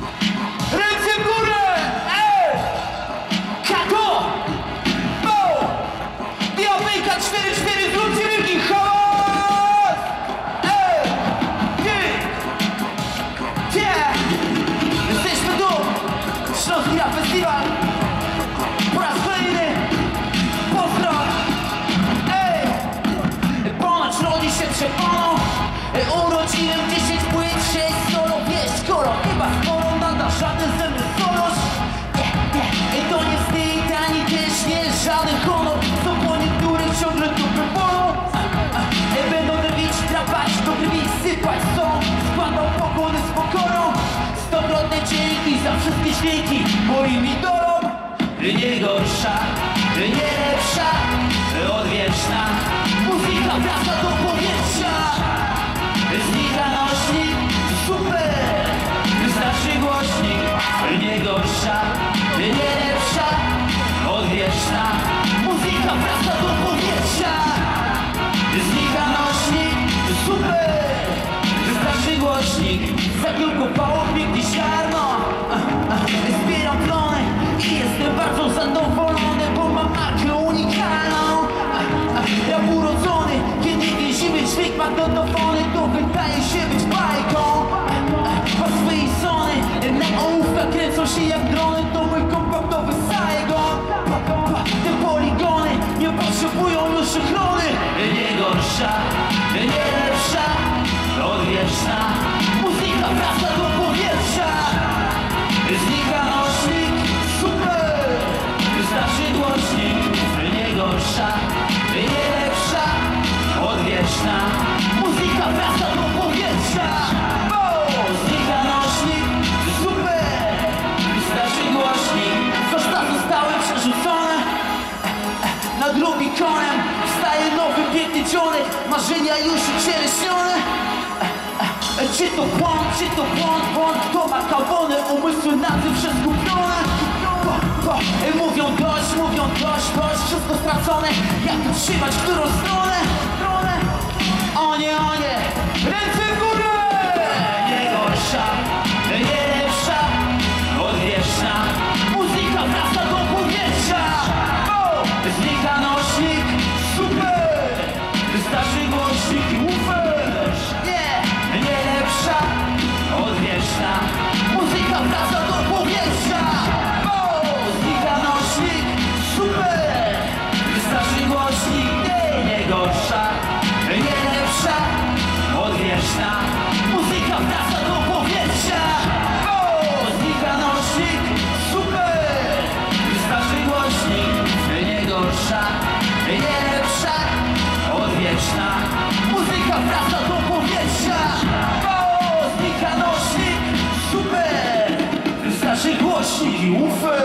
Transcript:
Ręce w górę! Ej! Kako! Bo! Diabejka 4-4, zróbcie wielki hałas! Ej! Ty! Jesteśmy tu! Śląski Rap Festiwal! Po raz kolejny! Pozdro! Ej! Ponoć rodzi się przeponą. Urodziłem 10 płyt, 6 solo, wiesz, skoro chyba sporo nada żaden ze mnie solos. Nie, to nie wstyd, ani też nie żaden honor. To po niektórych ciągle dupy bolą. Będą drwić, drapać, do krwi sypać są. Spadał pokłony z pokorą. 100-krotne dzięki za wszystkie dźwięki moim idolom. Nie gorsza, nie lepsza, odwieczna muzyka wraca do powietrza. Znika nośnik, super, wystarczy głośnik. Nie gorsza, nie lepsza, odwieczna muzyka wraca do powietrza. Znika nośnik, super, wystarczy głośnik. Za kilku pałów biegnie ziarno. Zbieram plony i jestem bardzo zadowolony, bo mam markę unikalną. Ja urodzony, kiedy więzimy dźwięk magnetofony, to wydaje się być bajką. A swojej sony na ołówkach kręcą się jak drony, to mój kompaktowy Saigon. Te poligony nie potrzebują już ochrony. Nie gorsza, nie lepsza, odwieczna muzyka wraca do powietrza. Znika nośnik, super, wystarczy głośnik. Nie gorsza, nie lepsza, odwieczna muzyka wraca do powietrza. Znika nośnik, super, wystarczy głośnik. Koszta zostały przerzucone na drugi konem. Wstaje nowy piękny dzionek, marzenia już ucieleśnione. Czy to błąd, to ma kawony, umysły na tym przeskupione. Mówią dość, wszystko stracone. Jak tu trzymać którą stronę? O nie, ręce w górę! Nie gorsza, nie lepsza, odwieczna muzyka wraca do powietrza. Znika nośnik, super, wystarczy głośnik, ufers. Nie lepsza, odwieczna muzyka wraca do powietrza. Znika nośnik, super, wystarczy głośnik. Nie gorsza, nie lepsza, odwieczna muzyka wraca do powietrza. Znika nośnik, super, wystarczy głośnik. Nie gorsza, nie lepsza, odwieczna muzyka wraca do powietrza. Znika nośnik, super, wystarczy głośnik i ufę.